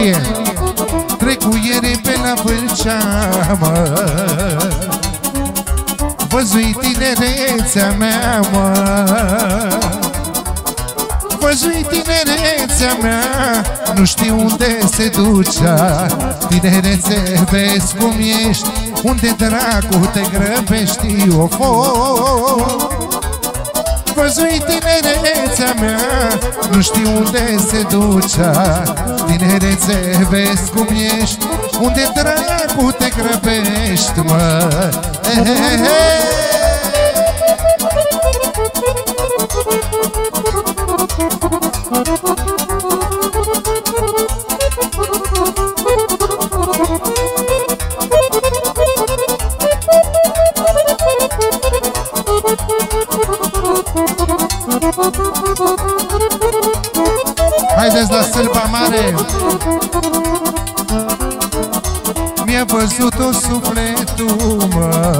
Cornelie, trecuiere pe la Vâlcea, mă. Văzui tinerețea mea, mă. Văzui tinerețea mea, nu știu unde se ducea. Tinerețe, vezi cum ești, unde dracu te grăbești, ofo. Văzui tinerețea mea, nu știu unde se ducea. Tinerețe, vezi cum ești, unde dracu te grăbești, mă. Haideți la Sârba Mare. Mi-a văzut-o sufletul, mă.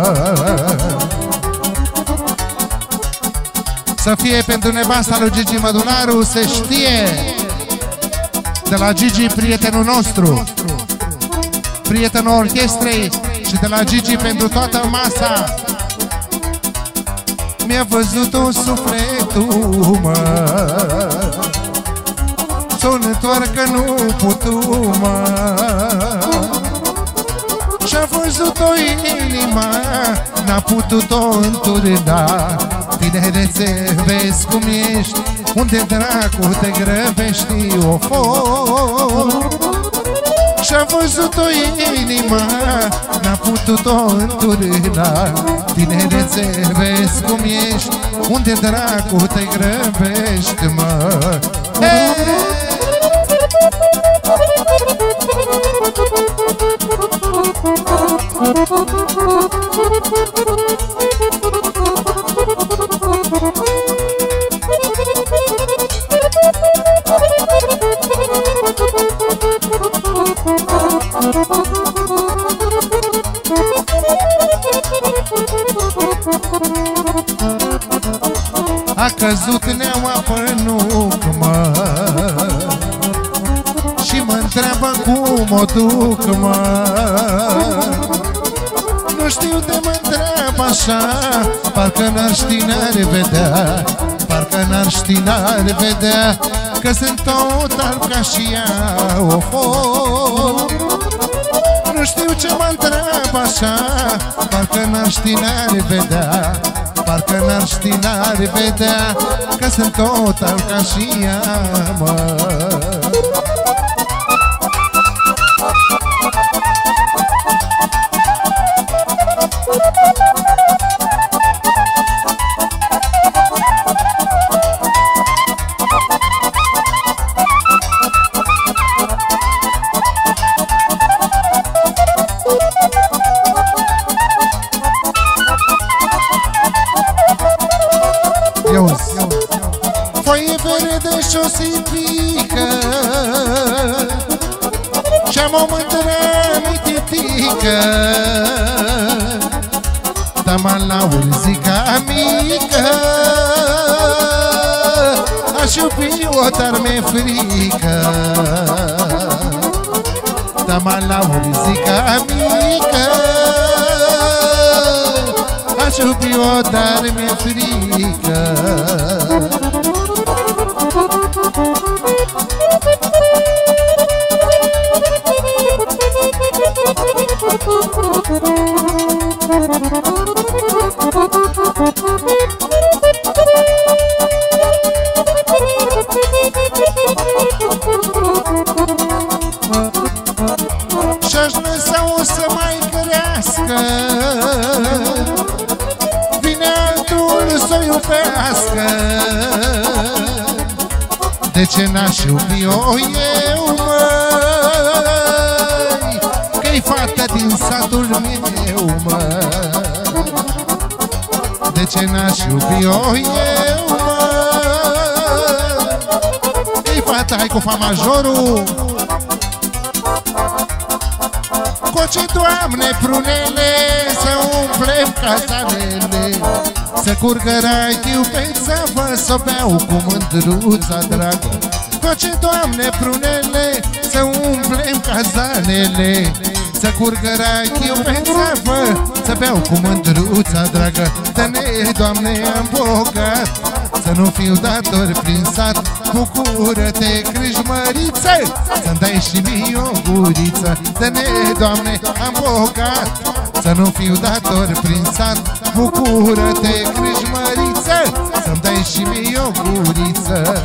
Să fie pentru nevasta lui Gigi Mădunaru, se știe. De la Gigi, prietenul nostru, prietenul orchestrei, și de la Gigi pentru toată masa. Mi-a văzut-o sufletul, mă. S-o întoarcă nu putu, mă. Și-a văzut-o inima, n-a putut-o înturna. Tinerețe, vezi cum ești, unde dracu te grăbești, ofo. Și-a văzut-o inima, n-a putut-o înturna. Tinerețe, vezi cum ești, unde dracu te grăbești, mă. A căzut neaua pe nuc, mă. Și mă întreabă cum o duc, mă. Nu știu de mă întreabă așa, parcă n-ar ști, n-ar vedea. Parcă n-ar ști, n-ar vedea, că sunt tot alb ca și ea, ofo. Nu știu ce mă întreabă așa, parcă n-ar ști, n-ar vedea. Parcă n-ar ști, n-ar vedea, că sunt tot alb ca și ea, mă. Foaie verde și-o sipică, și-am o mândră mititică. Dama la urzica mică, aș iubi-o, dar mi-e frică. Dama la urzica mică, aș iubi-o, dar mi-e frică. Și-aș lăsa-o să mai crească, vine altul să-o iubească. De ce n-aș iubi-o eu, măi, că-i fată din satul meu, măi. De ce n-aș iubi-o eu, măi, că-i fată, hai cu fa majorul. Coce, Doamne, prunele, să umplem casanele, să curgă raiul pe țavă, să beau cu mândruța dragă. Face, Doamne, prunele, să umplem cazanele, să curgă rachiu pe țapă, să beau cu mândruța dragă. Dă-ne, Doamne, am bogat, să nu fiu dator prin sat. Bucură-te, Crâșmăriță, să-mi dai și mie o guriță. Dă-ne, Doamne, am bogat, să nu fiu dator prin sat. Bucură-te, Crâșmăriță, să-mi dai și mie o guriță.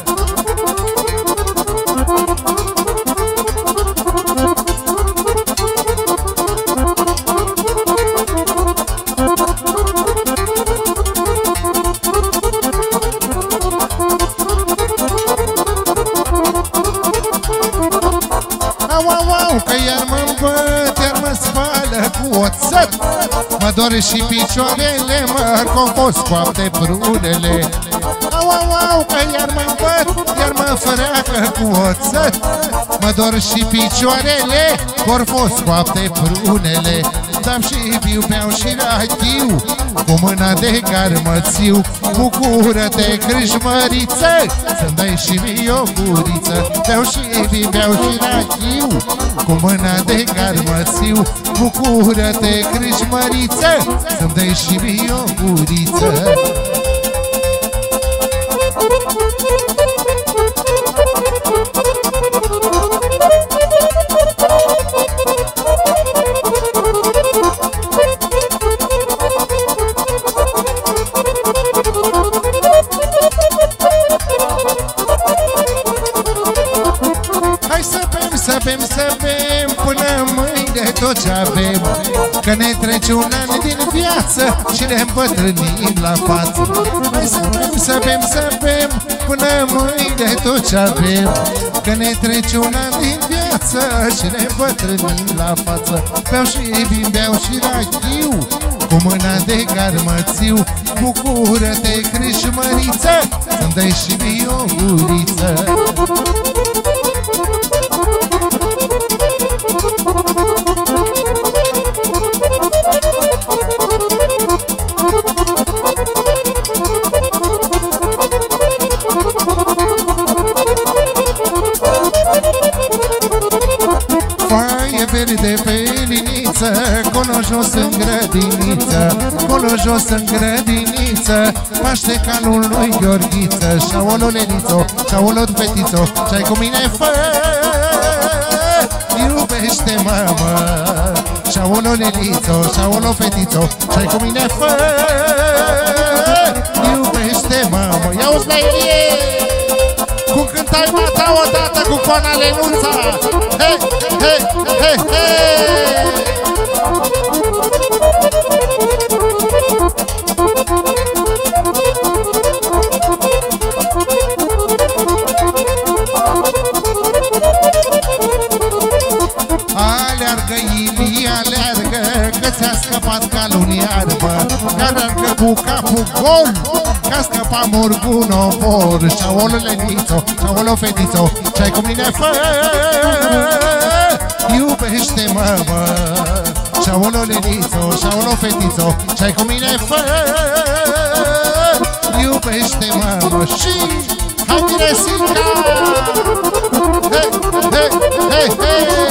Că iar mă îmbăt, iar mă spală cu oțet. Mă dor și picioarele, mă confos coapte prunele. Au, au, au, că iar mă îmbăt, iar mă freacă cu oțet. Mă dor și picioarele, corfos coapte prunele. Dam și viu, beau și rachiu, cu mâna de garmățiu. Bucură-te, Crâșmăriță, să-mi dai și mie o guriță. Beau și viu, beau și rachiu, cu mâna de garmățiu. Bucură-te, Crâșmăriță, să-mi dai și mie o guriță. Să bem până mâine tot ce avem, că ne trece un an din viață și ne îmbătrânim la față. Hai să bem până mâine tot ce avem, că ne trece un an din viață și ne îmbătrânim la față. Beau și vin, beau și rachiu, cu mâna de garmățiu. Bucură-te, Crâșmăriță, să-mi dai și mie o guriță. Verde pe liniță, colo jos în grădiniță, colo jos în grădiniță, paște calul lui Gheorghiță. Șaolo, Lenițo, șaolo, fetițo, ce-ai cu mine fă, iubește-mă, mă. Șaolo, Lenițo, șaolo, fetițo, ce-ai cu mine fă, iubește-mă, mă. Ia-uzi la Ilie, cum cântai mata odată cu Coana Lenuța. He, he, he, he. Aleargă, Ilie, aleargă, că ți-a scăpat calul în iarbă. Aleargă cu capul gol, că-a scăpat Murgunovor. Șaolo, Lenițo, șaolo, fetițo, ce-ai cu mine fă, iubește-mă, mă. Șaolo, Lenițo, șaolo, fetițo, ce-ai cu mine fă, iubește-mă, mă. Și hai, Miresinca! He, he, he, he.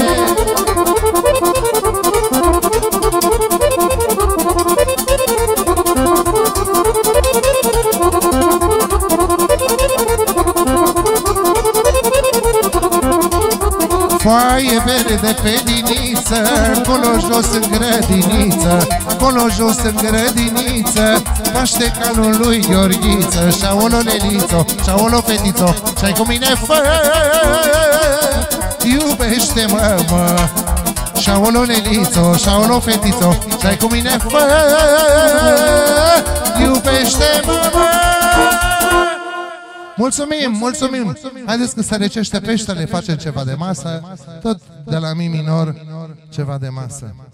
Foaie verde pe liniță, colo jos în grădiniță, colo jos în grădiniță, paște calul lui Gheorghiță. Șaolo, Lenițo, șaolo, fetițo, ce-ai cu mine fă, iubește-mă, mă. Șaolo, Lenițo, șaolo, fetițo, ce-ai cu mine fă, iubește-mă, mă. Mulțumim, mulțumim! Haideți că se recește peștele, facem ceva de masă, tot de la mi minor, ceva de masă.